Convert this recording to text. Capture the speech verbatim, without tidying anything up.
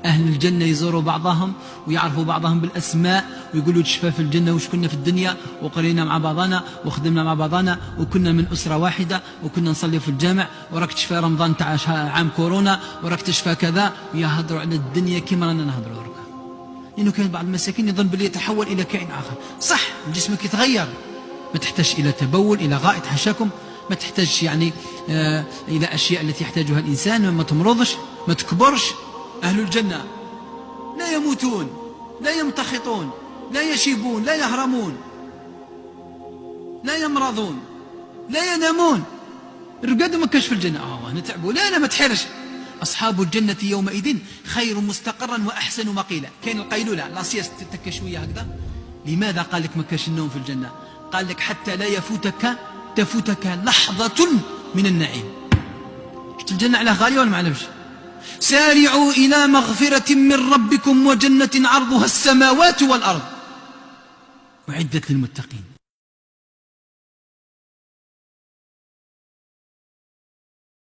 أهل الجنة يزوروا بعضهم ويعرفوا بعضهم بالأسماء ويقولوا تشفى في الجنة وش كنا في الدنيا وقرينا مع بعضنا وخدمنا مع بعضنا وكنا من أسرة واحدة وكنا نصلي في الجامع وراك تشفى رمضان تاع عام كورونا وراك تشفى كذا، ويهضروا على الدنيا كما رانا نهضروا هكا. لأنه كان بعض المساكين يظن باللي يتحول إلى كائن آخر. صح جسمك يتغير، ما تحتاج إلى تبول إلى غائط حاشاكم، ما تحتاج يعني آه إلى أشياء التي يحتاجها الإنسان، ما تمرضش ما تكبرش. أهل الجنة لا يموتون لا يمتخطون لا يشيبون لا يهرمون لا يمرضون لا ينامون. رقدوا ما كاش في الجنة اه نتعبوا، لا لا ما تحرش. أصحاب الجنة يومئذ خير مستقرا وأحسن مقيلا. كاين القيلولة لا سيست تتكى شوية هكذا. لماذا قال لك ما كاش النوم في الجنة؟ قال لك حتى لا يفوتك تفوتك لحظة من النعيم. شفت الجنة على غالية ولا ما علمش؟ سارعوا إلى مغفرة من ربكم وجنة عرضها السماوات والأرض أعدت للمتقين.